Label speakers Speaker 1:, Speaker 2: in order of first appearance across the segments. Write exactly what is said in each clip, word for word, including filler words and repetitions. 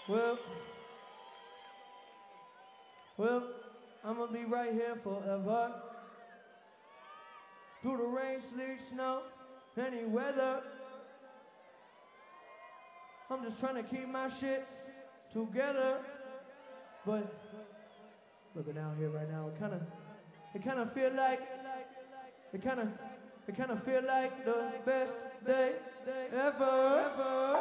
Speaker 1: Well, well, I'm gonna be right here forever. Through the rain, sleet, snow, any weather. I'm just trying to keep my shit together. But looking out here right now, it kind of, it kind of feel like, it kind of, it kind of feel like the best day ever. ever.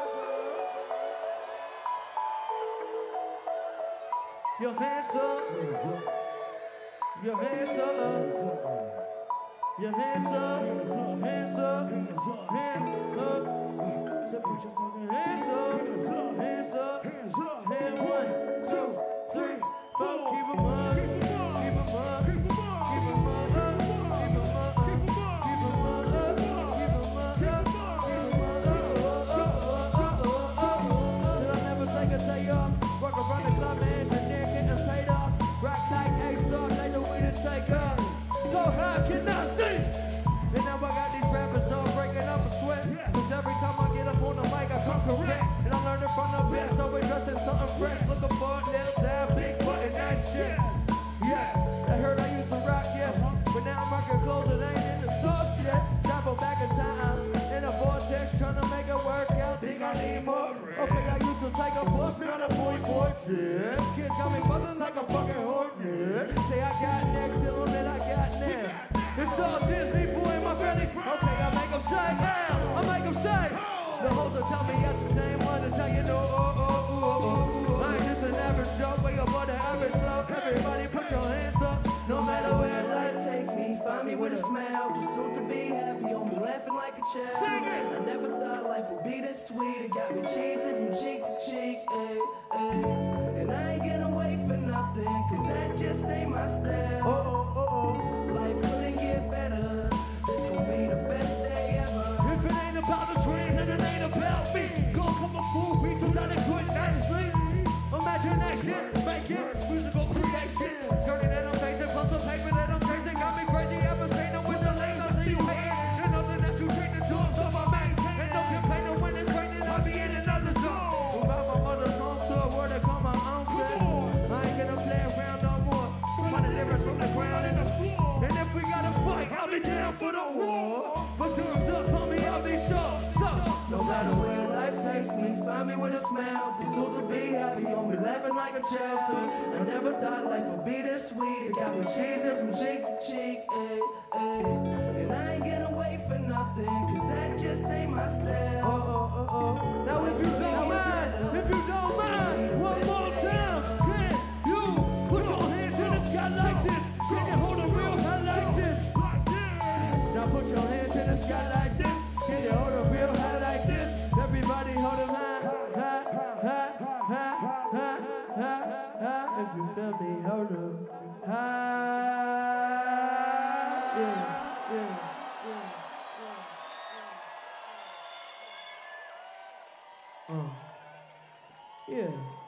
Speaker 1: Your hands up, your hands up, your hands up, hands up, hands up. So put your fucking hands up, hands up, hand one, two, three, four. Keep 'em up, keep 'em up, keep 'em up, keep 'em up, keep 'em up, keep 'em up, keep 'em up, keep 'em up, keep 'em up. Should I never take a day off? Work around the club, man. Rock like A-Star, like the way to take up. So high, can I see? And now I got these rappers all breaking up a sweat. Cause every time I get up on the mic, I come correct. And I'm learning from the best, always dressing something fresh. Looking for a little down, big button, that shit. Yes, I heard I used to rock, yes. But now I'm rocking clothes that ain't in the stores yet. Travel back in time, in a vortex, trying to make it work out. Think I need more? Okay, I used to take a bus, not a boy, boy, yes. Kids got me buzzing like a fucking hornet. Say I got next, tell them that I got next. It's all Disney, boy, and my family. Okay, I make them say, now, I make them say. The hoes will tell me yes, the same one to tell you no, oh, oh, oh, oh, oh. I ain't just an average Joe, way above the average flow. Everybody put your hands up, no matter where life takes me. Find me with a smile, but soon to be happy. On me laughing like a child. I never thought life would be this sweet. It got me cheesy from cheek to cheek, ayy, ayy. And I ain't gonna wait for nothing, cause that just ain't my style. Oh, oh, oh, oh. Life couldn't get better. This gon' be the best day ever. If it ain't about the dreams, then it ain't about me. Gonna come a fool, beat so that it good night's sleep. Imagine that shit, make it, musical creation. Journey that I'm facing, plus the paper that I'm chasing. Got me crazy, ever say no with the legs, I see you hating. And nothing that you treat the doors, so I maintain. And don't complain when it's raining, I'll be in another zone. Move out my mother's home to a word that call my own set. I ain't gonna play around no more. Find the difference from the ground and the floor. And if we gotta fight, I'll be down for the war. But do it up, call me, I'll be sure. So, no matter where life takes me, find me with a smile. The soul to be happy, on me laughing like a child. I never thought life would be this sweet. It got me cheesing from cheek to cheek, ayy, ayy. And I ain't gonna wait for nothing, cause that just ain't my style. Oh, oh, oh, oh. Now if you don't mind, if you don't mind, one more time, can you put your hands in the sky like this? Can you hold a real high like this? Now put your hands in the sky like this. Can you hold a real high like this? Everybody hold them high, high, high, high, high, high, high. If you feel me, hold them high. Yeah, yeah, yeah, yeah. Uh, yeah.